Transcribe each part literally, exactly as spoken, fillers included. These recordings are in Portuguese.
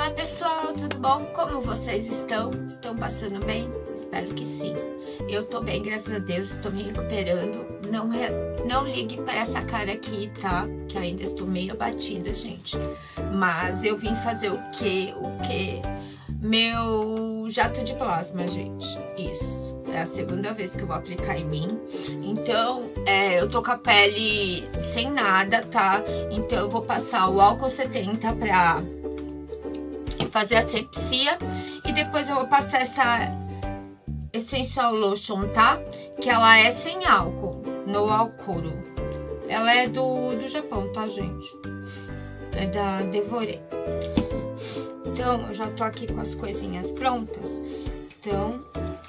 Olá pessoal, tudo bom? Como vocês estão? Estão passando bem? Espero que sim. Eu tô bem, graças a Deus, estou me recuperando. Não, re... não ligue para essa cara aqui, tá? Que ainda estou meio abatida, gente. Mas eu vim fazer o quê? O quê? Meu jato de plasma, gente. Isso. É a segunda vez que eu vou aplicar em mim. Então, é, eu tô com a pele sem nada, tá? Então, eu vou passar o álcool setenta pra fazer a asepsia. E depois eu vou passar essa Essential Lotion, tá? Que ela é sem álcool, no Alcuro. Ela é do, do Japão, tá, gente? É da Devoré. Então, eu já tô aqui com as coisinhas prontas. Então,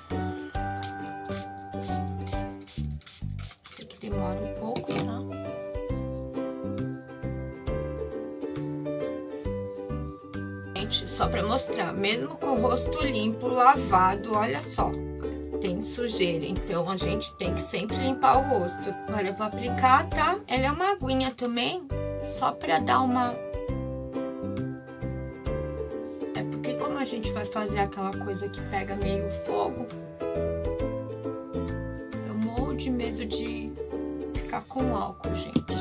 isso aqui demora um pouco, tá? Gente, só pra mostrar, mesmo com o rosto limpo, lavado, olha só, tem sujeira. Então, a gente tem que sempre limpar o rosto. Agora, eu vou aplicar, tá? Ela é uma aguinha também, só pra dar uma... A gente vai fazer aquela coisa que pega meio fogo. Eu morro de medo de ficar com álcool, gente.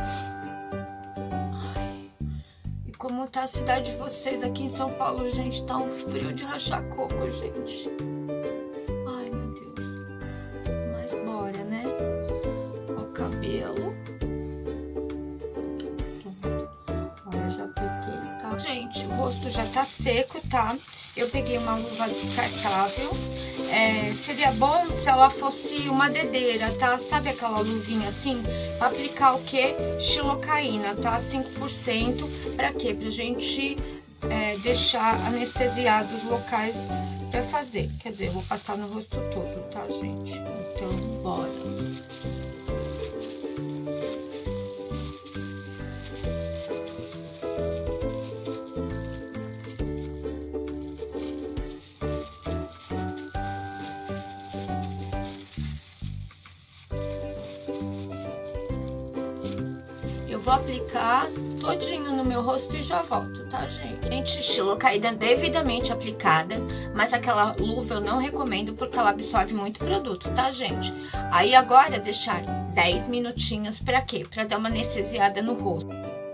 Ai. E como tá a cidade de vocês aqui em São Paulo, gente, tá um frio de rachar coco, gente. Ai, meu Deus. Mas bora, né? Ó, o cabelo. Agora já peguei, tá? Gente, o rosto já tá seco, tá? Eu peguei uma luva descartável. É, seria bom se ela fosse uma dedeira, tá? Sabe aquela luvinha assim? Pra aplicar o quê? Xilocaína, tá? cinco por cento. Pra quê? Pra gente é, deixar anestesiados os locais pra fazer. Quer dizer, eu vou passar no rosto todo, tá, gente? Então, bora. Vou aplicar todinho no meu rosto e já volto, tá, gente? Gente, xilocaína devidamente aplicada, mas aquela luva eu não recomendo porque ela absorve muito produto, tá, gente? Aí agora deixar dez minutinhos pra quê? Pra dar uma anestesiada no rosto.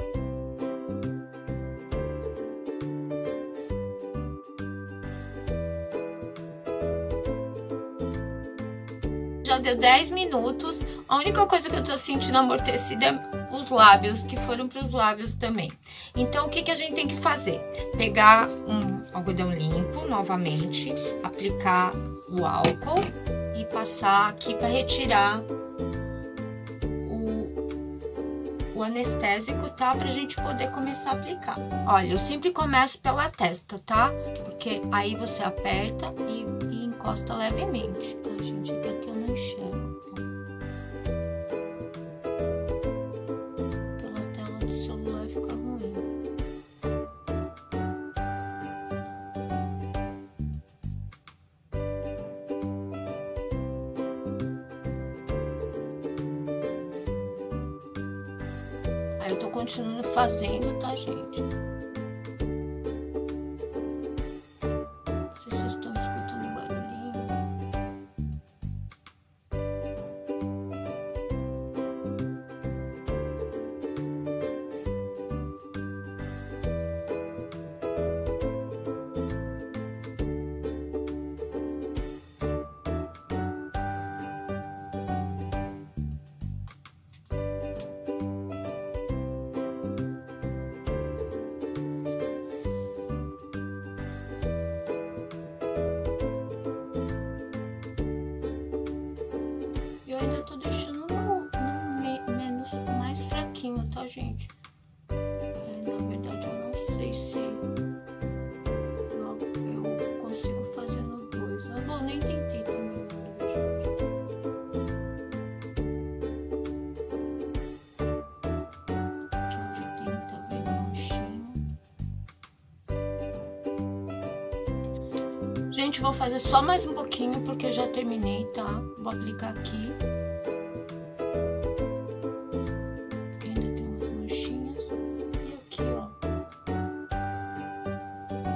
Já deu dez minutos, a única coisa que eu tô sentindo amortecida é os lábios, que foram para os lábios também. Então, o que que a gente tem que fazer? Pegar um algodão limpo, novamente, aplicar o álcool e passar aqui para retirar o, o anestésico, tá? Pra gente poder começar a aplicar. Olha, eu sempre começo pela testa, tá? Porque aí você aperta e, e encosta levemente. Ai, gente, aqui eu não enxergo. Aí eu tô continuando fazendo, tá, gente? Não sei se vocês estão escutando o barulhinho. Eu ainda tô deixando no, no me, menos, mais fraquinho, tá, gente? É, na verdade, eu não sei se eu, eu consigo fazer no dois. Eu bom, nem tentei também, gente. Aqui onde tem, tá vendo a manchinha? Gente, vou fazer só mais um pouquinho, porque eu já terminei, tá? Vou aplicar aqui. Porque ainda tem umas manchinhas. E aqui, ó.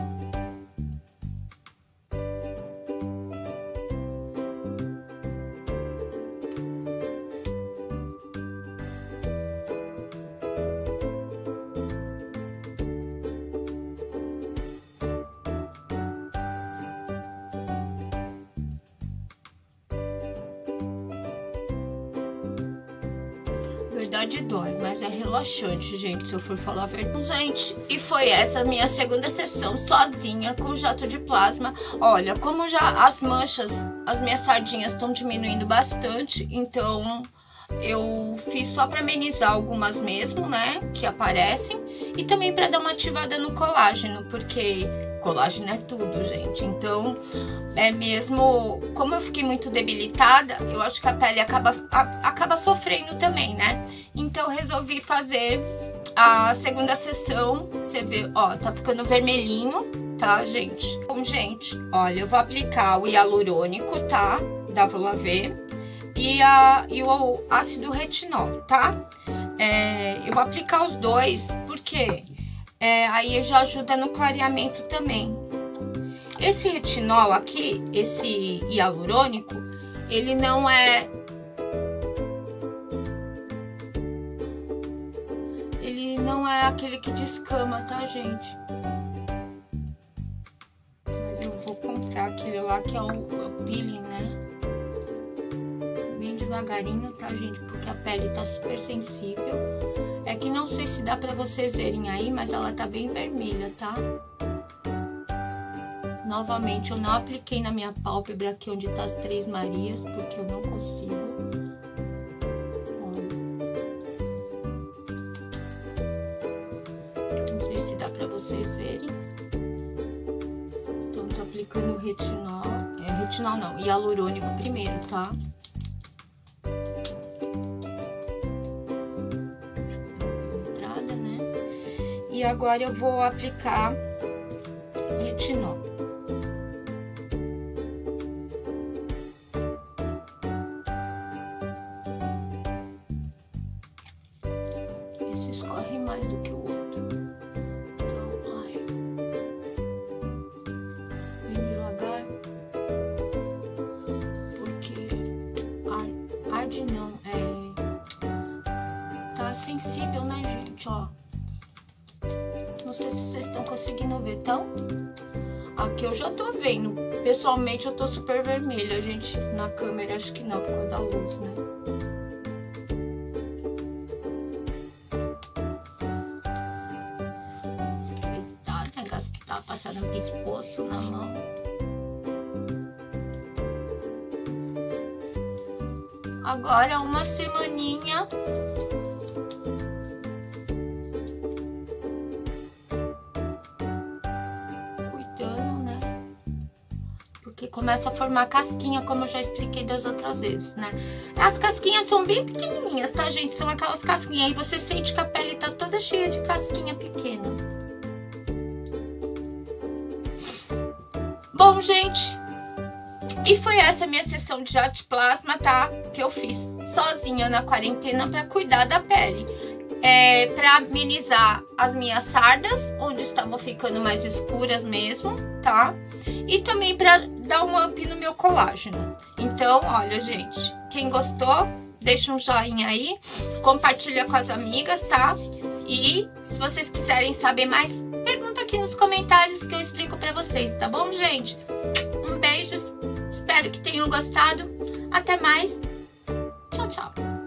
verdade dói, mas é relaxante, gente, se eu for falar a verdade. Gente, e foi essa minha segunda sessão sozinha com jato de plasma. Olha, como já as manchas, as minhas sardinhas estão diminuindo bastante, então eu fiz só para amenizar algumas mesmo, né, que aparecem, e também para dar uma ativada no colágeno, porque colágeno é tudo, gente. Então, é mesmo, como eu fiquei muito debilitada, eu acho que a pele acaba, a, acaba sofrendo também, né? Então, eu resolvi fazer a segunda sessão. Você vê, ó, tá ficando vermelhinho, tá, gente? Bom, gente, olha, eu vou aplicar o hialurônico, tá? Da Volavê. E, a, e o ácido retinol, tá? É, eu vou aplicar os dois, porque é, aí já ajuda no clareamento também. Esse retinol aqui, esse hialurônico, ele não é... Ele não é aquele que descama, tá, gente? Mas eu vou comprar aquele lá que é o, o peeling, né? Devagarinho, tá, gente? Porque a pele tá super sensível. É que não sei se dá pra vocês verem aí, mas ela tá bem vermelha, tá? Novamente, eu não apliquei na minha pálpebra aqui onde tá as Três Marias, porque eu não consigo. Olha. Não sei se dá pra vocês verem. Então, tô aplicando o retinol. É, retinol não, hialurônico primeiro, tá? E agora eu vou aplicar retinol. Esse escorre mais do que o outro. Então, ai. Bem devagar. Porque arde não, é... Tá sensível, né, gente, ó. Não sei se vocês estão conseguindo ver, então. Aqui eu já tô vendo. Pessoalmente eu tô super vermelha, gente. Na câmera acho que não, por causa da luz, né? Aproveitar, né? Gastar, passar um pescoço na mão. Agora uma semaninha. Porque começa a formar casquinha, como eu já expliquei das outras vezes, né? As casquinhas são bem pequenininhas, tá, gente? São aquelas casquinhas. Aí você sente que a pele tá toda cheia de casquinha pequena. Bom, gente, e foi essa minha sessão de jato de plasma, tá? Que eu fiz sozinha na quarentena pra cuidar da pele. É, pra amenizar as minhas sardas, onde estavam ficando mais escuras mesmo, tá? E também pra dar um up no meu colágeno. Então, olha, gente, quem gostou, deixa um joinha aí, compartilha com as amigas, tá? E se vocês quiserem saber mais, pergunta aqui nos comentários que eu explico pra vocês, tá bom, gente? Um beijo, espero que tenham gostado. Até mais. Tchau, tchau.